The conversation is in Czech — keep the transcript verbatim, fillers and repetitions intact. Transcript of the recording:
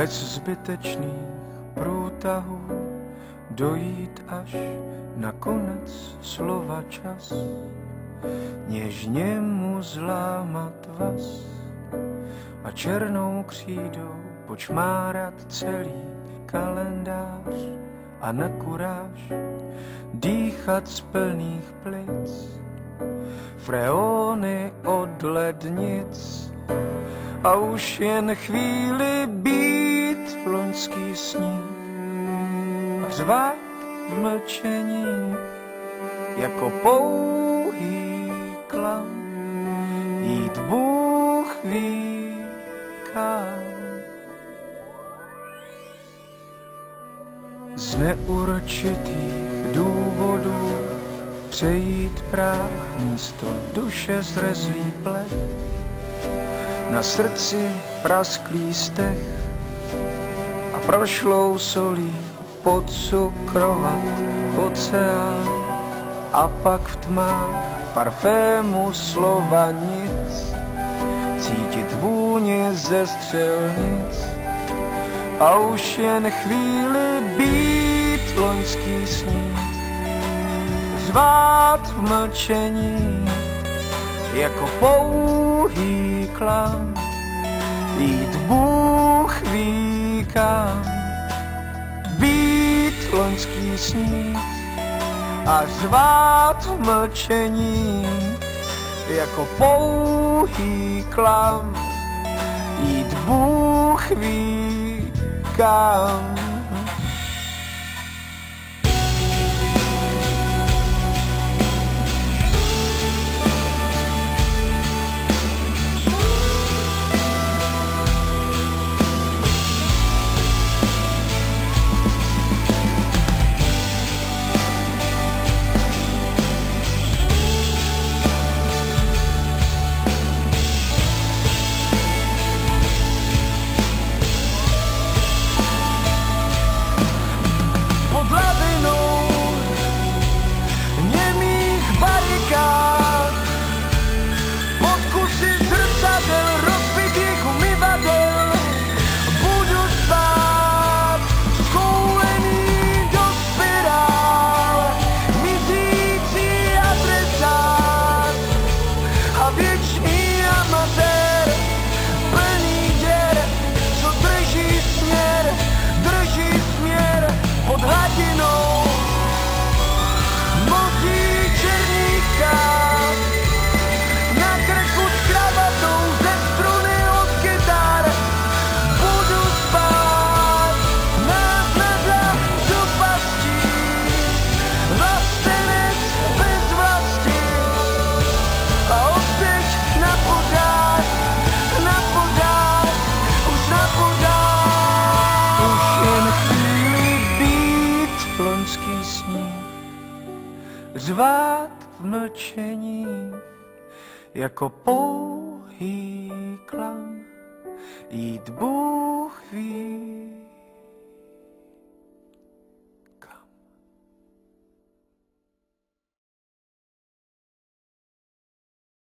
bez zbytečných průtahů dojít až na konec slova čas, něžně mu zlámat vaz a černou křídou počmárat celý kalendář a na kuráž dýchat z plných plic freony od lednic a už jen chvíli být loňský sníh a řvát v mlčení jako pouhý klam, jít Bůh ví kam. Z neurčitých důvodů přejít práh místo duše zrezlý plech, na srdci prasklý stech a prošlou solí podcukrovat oceán a pak v tmách parfému slova nic cítit vůni ze střelnic a už jen chvíli být loňský sníh, řvát v mlčení jako pouhý klam, jít Bůh ví kam, být loňský sníh a řvát v mlčení jako pouhý klam, jít Bůh ví kam. Řvát v mlčení jako pouhý klam, jít Bůh ví